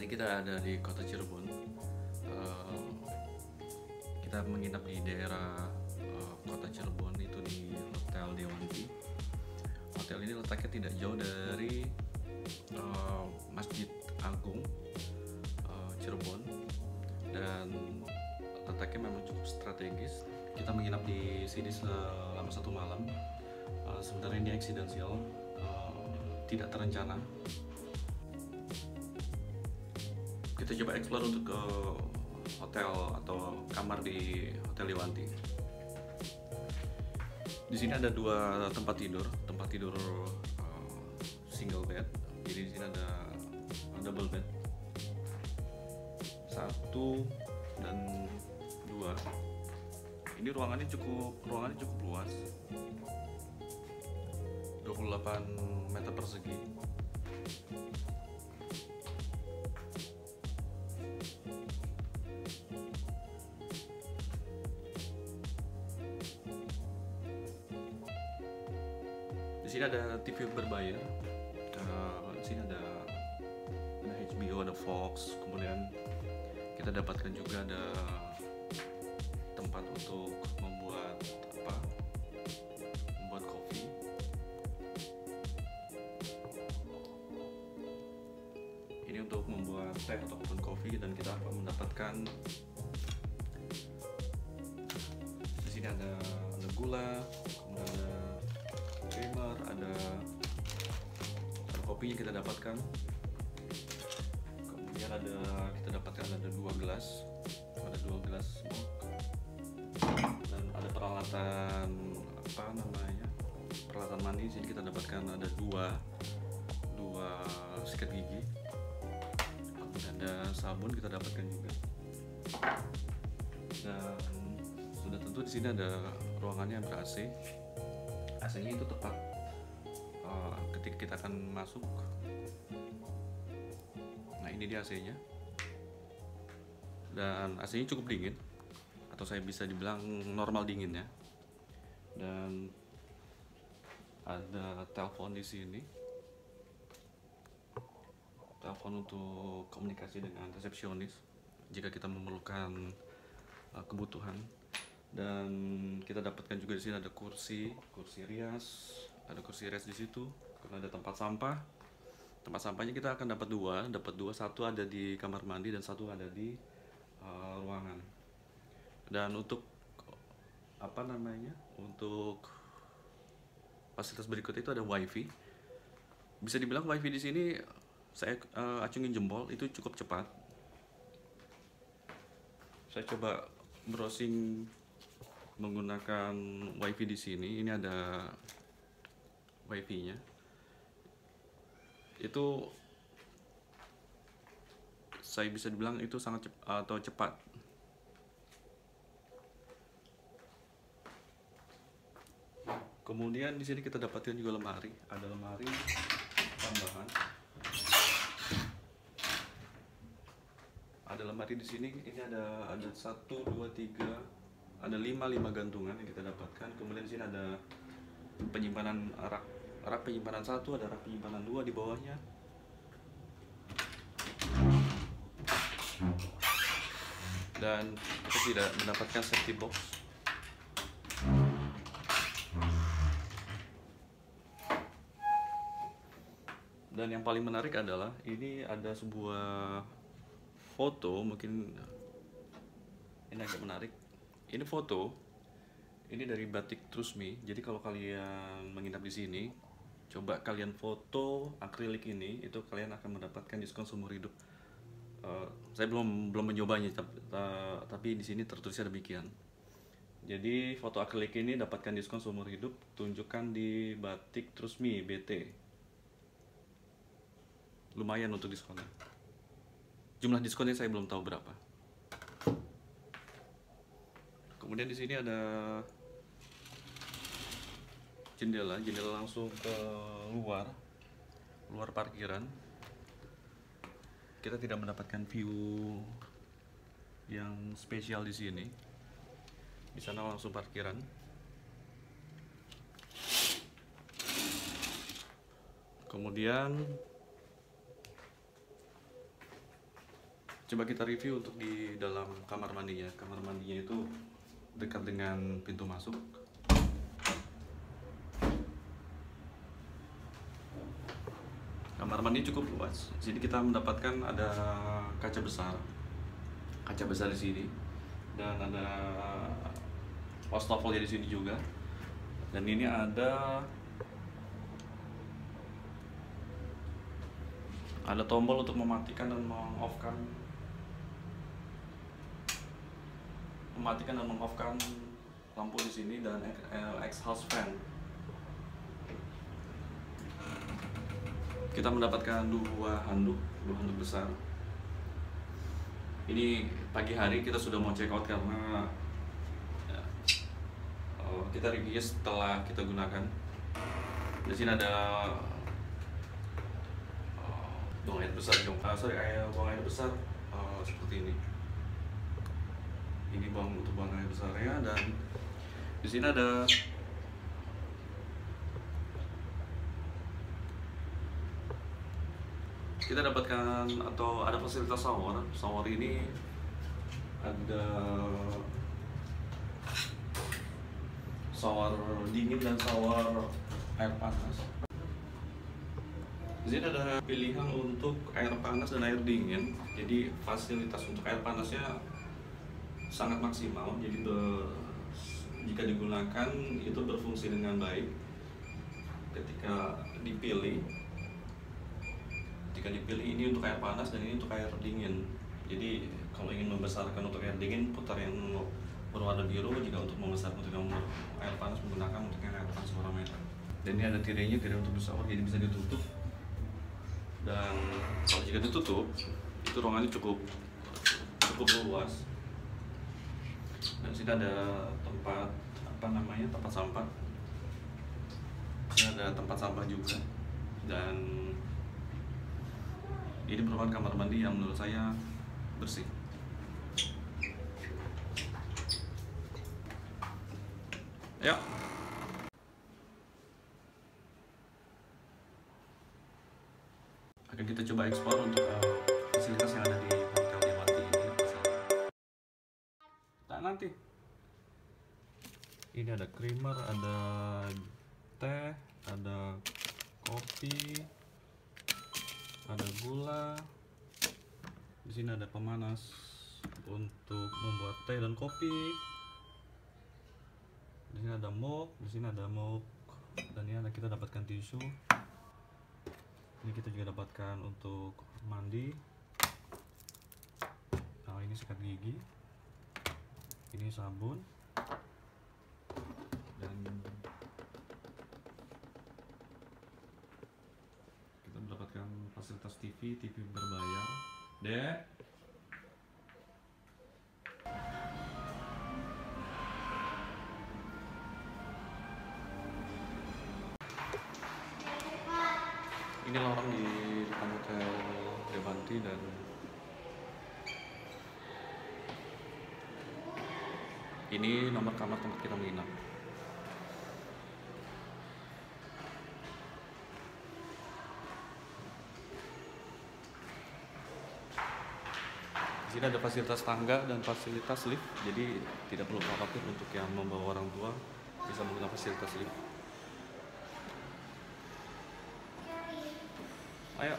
kita ada di kota Cirebon. Kita menginap di daerah kota Cirebon, itu di Hotel Dewanti. Hotel ini letaknya tidak jauh dari Masjid Agung Cirebon, dan letaknya memang cukup strategis. Kita menginap di sini selama 1 malam. Sebenarnya ini accidental, tidak terencana. Kita coba explore untuk ke hotel atau kamar di Hotel Dewanti. Di sini ada 2 tempat tidur single bed. Jadi di sini ada double bed 1 dan 2. Ini ruangannya cukup luas, 28 meter persegi. Di sini ada TV berbayar. Di sini ada HBO, ada Fox. Kemudian kita dapatkan juga ada tempat untuk membuat kopi. Ini untuk membuat teh ataupun kopi, dan kita akan mendapatkan di sini ada gula, kemudian ada creamer, ada kopinya kita dapatkan. Kemudian kita dapatkan ada 2 gelas smoke, dan ada peralatan mandi. Di sini kita dapatkan ada dua sikat gigi, kemudian ada sabun kita dapatkan juga. Dan sudah tentu di sini ada ruangannya ber AC. AC-nya itu tepat ketika kita akan masuk. Nah, ini dia AC-nya, dan AC-nya cukup dingin, atau saya bisa dibilang normal dinginnya. Dan ada telepon di sini, telepon untuk komunikasi dengan resepsionis jika kita memerlukan kebutuhan. Dan kita dapatkan juga di sini ada kursi rias, di situ. Kemudian ada tempat sampah. Tempat sampahnya kita akan dapat dua, satu ada di kamar mandi dan satu ada di ruangan. Dan untuk untuk fasilitas berikut itu ada wifi. Bisa dibilang wifi di sini, saya acungin jempol, itu cukup cepat. Saya coba browsing menggunakan wifi di sini. Ini ada wifi-nya, itu saya bisa dibilang itu sangat cepat. Kemudian di sini kita dapatkan juga lemari, ada lemari tambahan. Ada lemari di sini. Ini ada 1, 2, 3, ada 5 gantungan yang kita dapatkan. Kemudian di sini ada penyimpanan rak penyimpanan 1, ada rak penyimpanan 2 di bawahnya. Dan kita tidak mendapatkan safety box. Dan yang paling menarik adalah ini ada sebuah foto, mungkin ini agak menarik. Ini foto, ini dari Batik Trust Me. Jadi kalau kalian menginap di sini, coba kalian foto akrilik ini, itu kalian akan mendapatkan diskon seumur hidup. Saya belum menyobanya, tapi di sini tertulisnya demikian. Jadi foto akrilik ini dapatkan diskon seumur hidup, tunjukkan di Batik Trust Me BT. Lumayan untuk diskonnya. Jumlah diskonnya saya belum tahu berapa. Kemudian di sini ada jendela langsung ke luar parkiran. Kita tidak mendapatkan view yang spesial di sini. Di sana langsung parkiran. Kemudian Coba kita review untuk di dalam kamar mandinya. Kamar mandinya itu dekat dengan pintu masuk. Kamar mandi cukup luas. Di sini kita mendapatkan ada kaca besar di sini, dan ada wastafelnya di sini juga. Dan ini ada tombol untuk mematikan dan meng-off-kan lampu di sini, dan exhaust fan. Kita mendapatkan dua handuk besar. Ini pagi hari kita sudah mau check out karena kita review setelah kita gunakan. Di sini ada buang air besar, buang air besar seperti ini. Ini untuk buang air besarnya, dan di sini ada kita dapatkan atau ada fasilitas shower. Shower ini ada shower dingin dan shower air panas. Di sini ada pilihan untuk air panas dan air dingin. Jadi fasilitas untuk air panasnya sangat maksimal. Jadi jika digunakan itu berfungsi dengan baik. Ketika dipilih ini untuk air panas dan ini untuk air dingin. Jadi kalau ingin membesarkan untuk air dingin, putar yang berwarna biru. Jika untuk membesarkan untuk yang air panas, menggunakan untuk yang air panas warna merah. Dan ini ada tirai untuk shower, jadi bisa ditutup. Dan kalau jika ditutup, itu ruangannya cukup luas. Dan sini ada tempat tempat sampah. Ini ada tempat sampah juga. Dan ini merupakan kamar mandi yang menurut saya bersih. Ya. Akan kita coba eksplor untuk fasilitas yang ada di Hotel Dewanti ini. Nanti. Ini ada creamer, ada teh, ada kopi, ada gula. Di sini ada pemanas untuk membuat teh dan kopi. Di sini ada mug, dan ini kita dapatkan tisu. Ini kita juga dapatkan untuk mandi. Nah, ini sikat gigi. Ini sabun. Dan kita mendapatkan fasilitas TV berbayar. Dek. Ini lorong di depan Hotel Dewanti, dan ini nomor kamar tempat kita menginap. Di sini ada fasilitas tangga dan fasilitas lift, jadi tidak perlu khawatir untuk yang membawa orang tua, bisa menggunakan fasilitas lift. Ayo.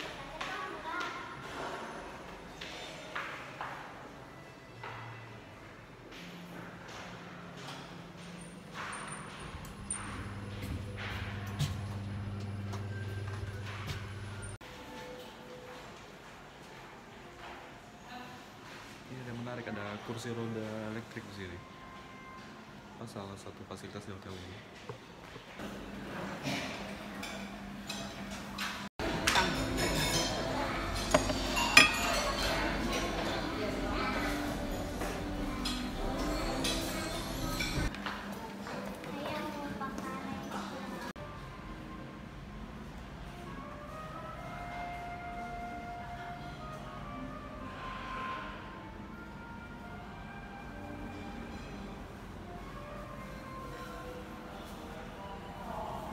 Ini ada menarik, ada kursi roda elektrik di sini. Salah satu fasilitas di hotel ini.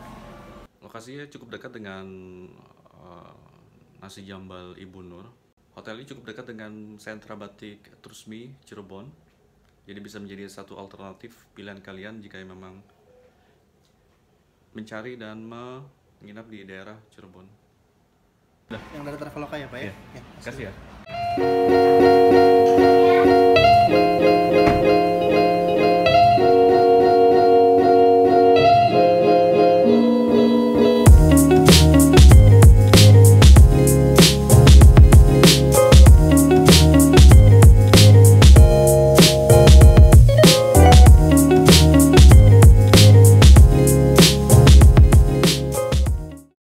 Lokasinya cukup dekat dengan Nasi Jambal Ibu Nur. Hotel ini cukup dekat dengan sentra batik Trusmi Cirebon, jadi bisa menjadi satu alternatif pilihan kalian jika memang mencari dan menginap di daerah Cirebon. Yang dari Traveloka ya Pak ya? Iya. Ya, Kasih ya.